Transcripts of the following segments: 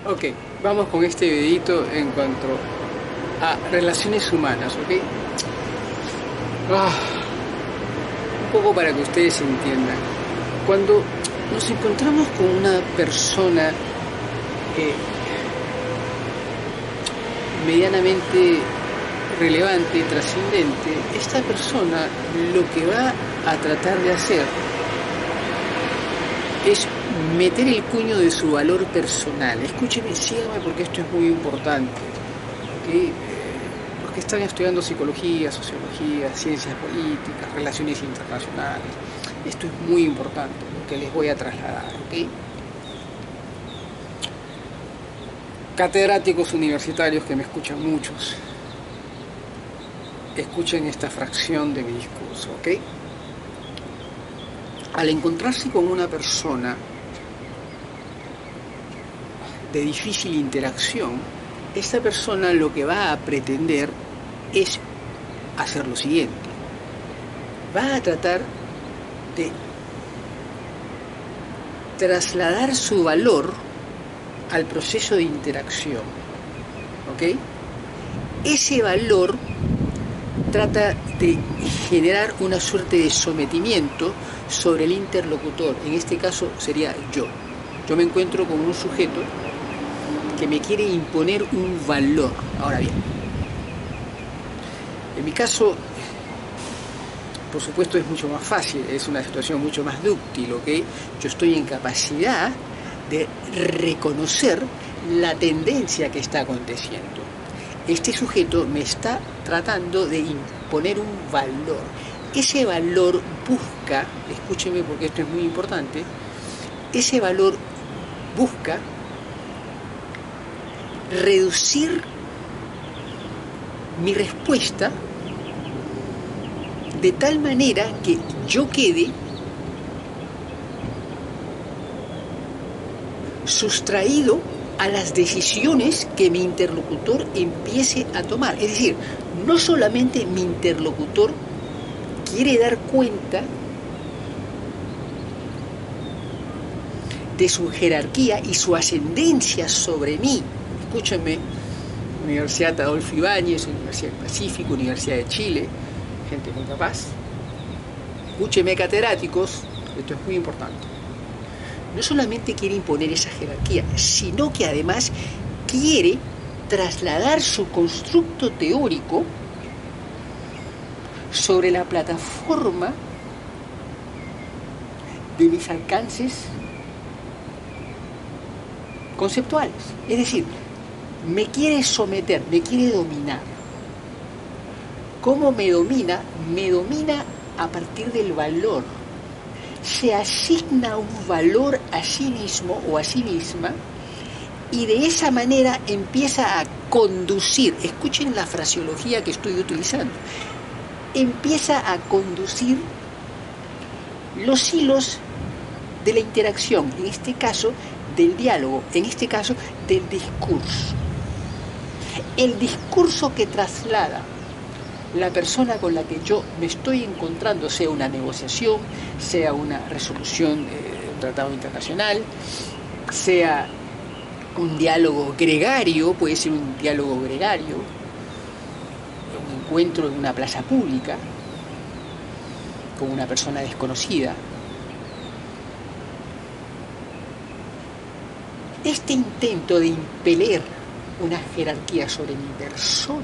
Ok, vamos con este videito en cuanto a relaciones humanas, ¿ok? Ah, un poco para que ustedes entiendan. Cuando nos encontramos con una persona medianamente relevante, trascendente, esta persona lo que va a tratar de hacer es meter el cuño de su valor personal. Escúcheme, síganme porque esto es muy importante. ¿Okay? Los que están estudiando psicología, sociología, ciencias políticas, relaciones internacionales, esto es muy importante, lo que les voy a trasladar. ¿Okay? Catedráticos universitarios que me escuchan muchos, escuchen esta fracción de mi discurso, ¿ok? Al encontrarse con una persona de difícil interacción, esta persona lo que va a pretender es hacer lo siguiente. Va a tratar de trasladar su valor al proceso de interacción, ¿ok? Ese valor trata de generar una suerte de sometimiento sobre el interlocutor. En este caso sería yo. Yo me encuentro con un sujeto que me quiere imponer un valor. Ahora bien, en mi caso, por supuesto, es mucho más fácil, es una situación mucho más dúctil, ¿ok? Yo estoy en capacidad de reconocer la tendencia que está aconteciendo. Este sujeto me está tratando de imponer un valor. Ese valor busca, escúcheme porque esto es muy importante, ese valor busca reducir mi respuesta de tal manera que yo quede sustraído a las decisiones que mi interlocutor empiece a tomar. Es decir, no solamente mi interlocutor quiere dar cuenta de su jerarquía y su ascendencia sobre mí. Escúchenme, Universidad Adolfo Ibáñez, Universidad del Pacífico, Universidad de Chile, gente muy capaz. Escúchenme, catedráticos, esto es muy importante. No solamente quiere imponer esa jerarquía, sino que además quiere trasladar su constructo teórico sobre la plataforma de mis alcances conceptuales. Es decir, me quiere someter, me quiere dominar. ¿Cómo me domina? Me domina a partir del valor. Se asigna un valor a sí mismo o a sí misma y de esa manera empieza a conducir, escuchen la fraseología que estoy utilizando, empieza a conducir los hilos de la interacción, en este caso del diálogo, en este caso del discurso. El discurso que traslada la persona con la que yo me estoy encontrando, sea una negociación, sea una resolución de un tratado internacional, sea un diálogo gregario, puede ser un diálogo gregario, un encuentro en una plaza pública con una persona desconocida. Este intento de impeler una jerarquía sobre mi persona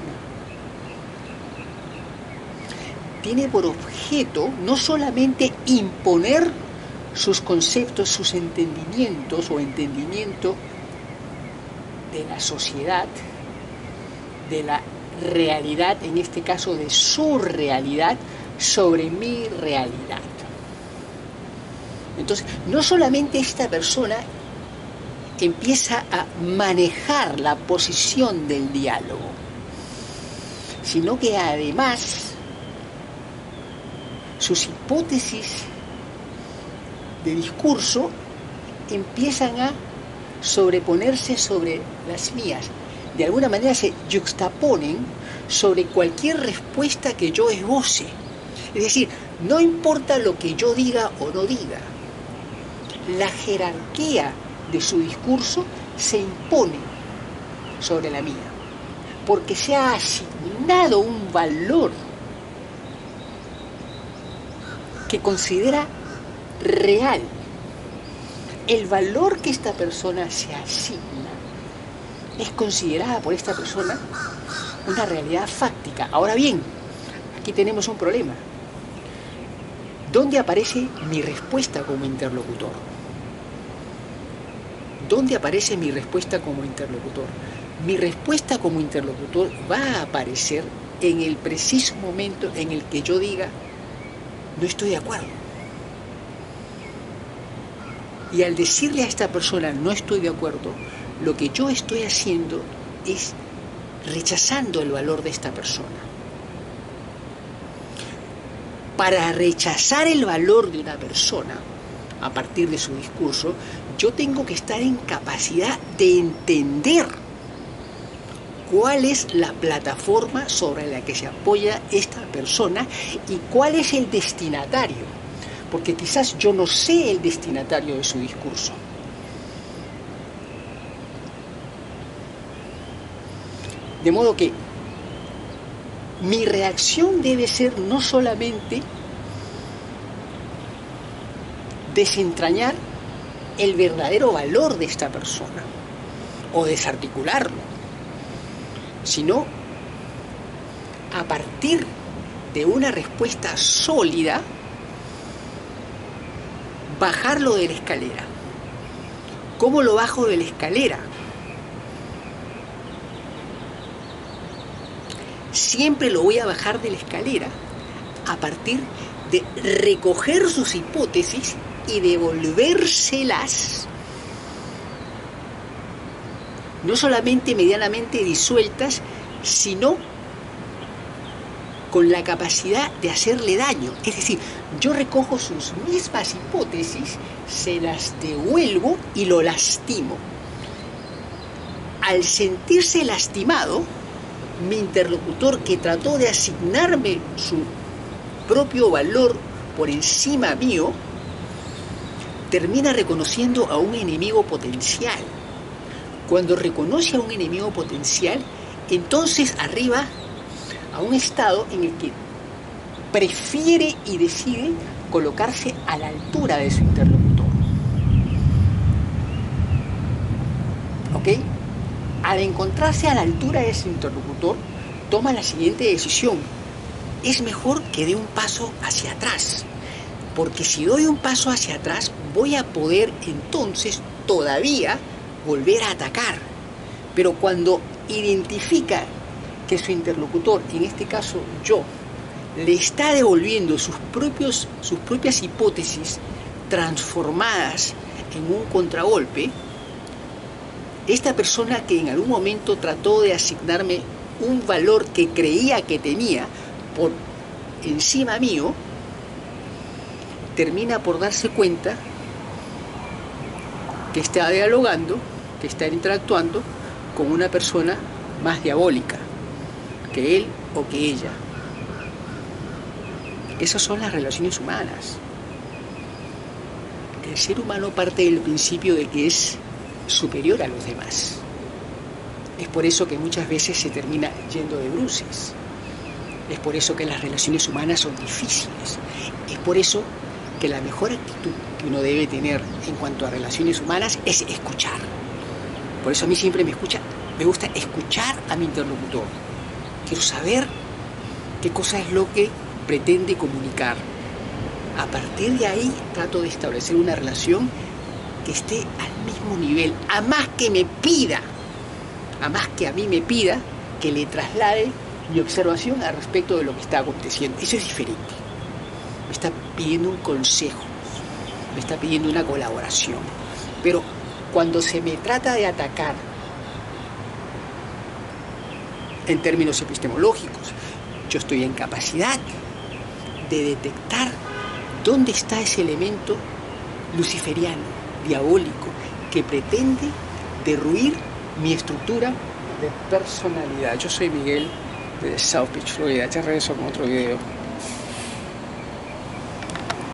tiene por objeto no solamente imponer sus conceptos, sus entendimientos o entendimiento de la sociedad, de la realidad, en este caso de su realidad, sobre mi realidad. Entonces, no solamente esta persona empieza a manejar la posición del diálogo, sino que además sus hipótesis de discurso empiezan a sobreponerse sobre las mías. De alguna manera se yuxtaponen sobre cualquier respuesta que yo esboce. Es decir, no importa lo que yo diga o no diga, la jerarquía de su discurso se impone sobre la mía, porque se ha asignado un valor que considera real. El valor que esta persona se asigna es considerada por esta persona una realidad fáctica. Ahora bien, aquí tenemos un problema. ¿Dónde aparece mi respuesta como interlocutor? ¿Dónde aparece mi respuesta como interlocutor? Mi respuesta como interlocutor va a aparecer en el preciso momento en el que yo diga, no estoy de acuerdo. Y al decirle a esta persona, no estoy de acuerdo, lo que yo estoy haciendo es rechazando el valor de esta persona. Para rechazar el valor de una persona, a partir de su discurso, yo tengo que estar en capacidad de entender cuál es la plataforma sobre la que se apoya esta persona y cuál es el destinatario, porque quizás yo no sé el destinatario de su discurso. De modo que mi reacción debe ser no solamente desentrañar el verdadero valor de esta persona o desarticularlo, sino a partir de una respuesta sólida, bajarlo de la escalera. ¿Cómo lo bajo de la escalera? Siempre lo voy a bajar de la escalera a partir de recoger sus hipótesis y devolvérselas, no solamente medianamente disueltas, sino con la capacidad de hacerle daño. Es decir, yo recojo sus mismas hipótesis, se las devuelvo y lo lastimo. Al sentirse lastimado, mi interlocutor, que trató de asignarme su propio valor por encima mío, termina reconociendo a un enemigo potencial. Cuando reconoce a un enemigo potencial, entonces arriba a un estado en el que prefiere y decide colocarse a la altura de su interlocutor. ¿Ok? Al encontrarse a la altura de su interlocutor, toma la siguiente decisión. Es mejor que dé un paso hacia atrás, porque si doy un paso hacia atrás, voy a poder entonces todavía volver a atacar. Pero cuando identifica que su interlocutor, en este caso yo, le está devolviendo sus propias hipótesis transformadas en un contragolpe, esta persona que en algún momento trató de asignarme un valor que creía que tenía por encima mío, termina por darse cuenta que está dialogando, que está interactuando con una persona más diabólica que él o que ella. Esas son las relaciones humanas. El ser humano parte del principio de que es superior a los demás. Es por eso que muchas veces se termina yendo de bruces. Es por eso que las relaciones humanas son difíciles. Es por eso que la mejor actitud que uno debe tener en cuanto a relaciones humanas es escuchar. Por eso a mí siempre me gusta escuchar a mi interlocutor. Quiero saber qué cosa es lo que pretende comunicar. A partir de ahí trato de establecer una relación que esté al mismo nivel, a más que me pida, a más que a mí me pida que le traslade mi observación al respecto de lo que está aconteciendo. Eso es diferente. Me está pidiendo un consejo, me está pidiendo una colaboración. Pero cuando se me trata de atacar en términos epistemológicos, yo estoy en capacidad de detectar dónde está ese elemento luciferiano, diabólico, que pretende derruir mi estructura de personalidad. Yo soy Miguel de South Beach, Florida. Ya regreso con otro video.